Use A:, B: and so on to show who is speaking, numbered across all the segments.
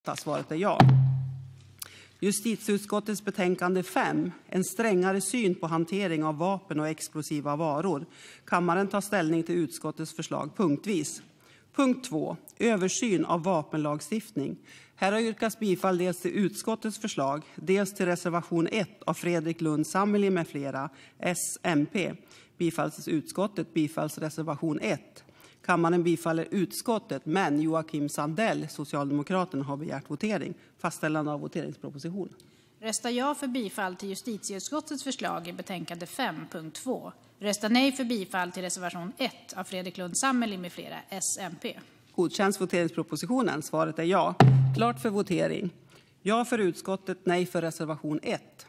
A: Svaret är ja. Justitieutskottets betänkande 5. En strängare syn på hantering av vapen och explosiva varor. Kammaren tar ställning till utskottets förslag punktvis. Punkt 2. Översyn av vapenlagstiftning. Här har yrkats bifall dels till utskottets förslag, dels till reservation 1 av Fredrik Lundh Sammeli med flera, SMP. Bifalls utskottet, bifalls reservation 1. Kammaren bifaller utskottet, men Joakim Sandell, Socialdemokraterna, har begärt votering. Fastställande av voteringsproposition.
B: Rösta ja för bifall till justitieutskottets förslag i betänkande 5, punkt 2. Rösta nej för bifall till reservation 1 av Fredrik Lundh Sammeli med flera, SMP.
A: Godkänns voteringspropositionen? Svaret är ja. Klart för votering. Ja för utskottet, nej för reservation 1.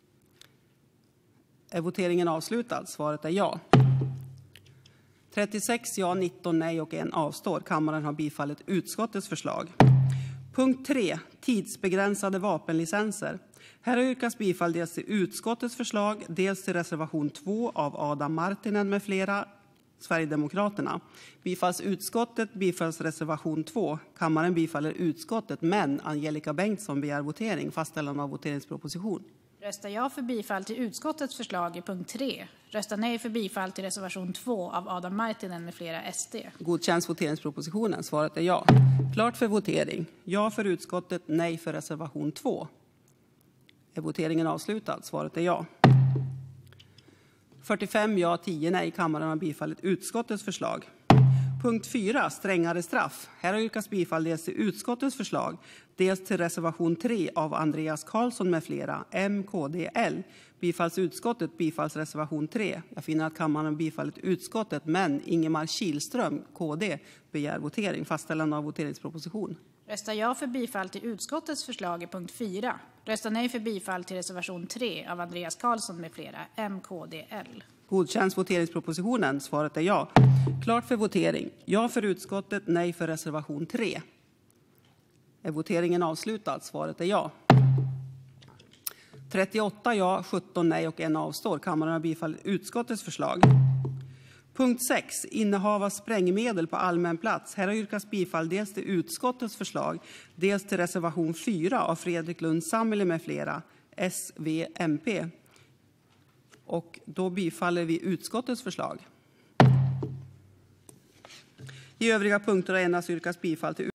A: Är voteringen avslutad? Svaret är ja. 36 ja, 19 nej och 1 avstår. Kammaren har bifallit utskottets förslag. Punkt 3. Tidsbegränsade vapenlicenser. Här har yrkats bifall dels till utskottets förslag, dels till reservation 2 av Adam Marttinen med flera, Sverigedemokraterna. Bifalls utskottet, bifalls reservation 2. Kammaren bifaller utskottet, men Angelica Bengtsson begär votering. Fastställande av voteringsproposition.
B: Rösta ja för bifall till utskottets förslag i punkt 3. Rösta nej för bifall till reservation 2 av Adam Marttinen med flera, SD.
A: Godkänns voteringspropositionen? Svaret är ja. Klart för votering. Ja för utskottet, nej för reservation 2. Är voteringen avslutad? Svaret är ja. 45 ja, 10 nej. Kammaren har bifallit utskottets förslag. Punkt 4. Strängare straff. Här har yrkats bifall dels till utskottets förslag, dels till reservation 3 av Andreas Karlsson med flera, MKDL. Bifalls utskottet, bifalls reservation 3. Jag finner att kammaren har bifallit utskottet, men Ingemar Kihlström, KD, begär votering. Fastställande av voteringsproposition.
B: Rösta ja för bifall till utskottets förslag i punkt 4. Rösta nej för bifall till reservation 3 av Andreas Karlsson med flera, MKDL.
A: Godkänns voteringspropositionen? Svaret är ja. Klart för votering. Ja för utskottet, nej för reservation 3. Är voteringen avslutad? Svaret är ja. 38 ja, 17 nej och 1 avstår. Kammaren har bifallit utskottets förslag. Punkt 6. Innehav av sprängmedel på allmän plats. Här har yrkats bifall dels till utskottets förslag, dels till reservation 4 av Fredrik Lundh Sammeli med flera, SVMP. Och då bifaller vi utskottets förslag. I övriga punkter har endast yrkats bifall till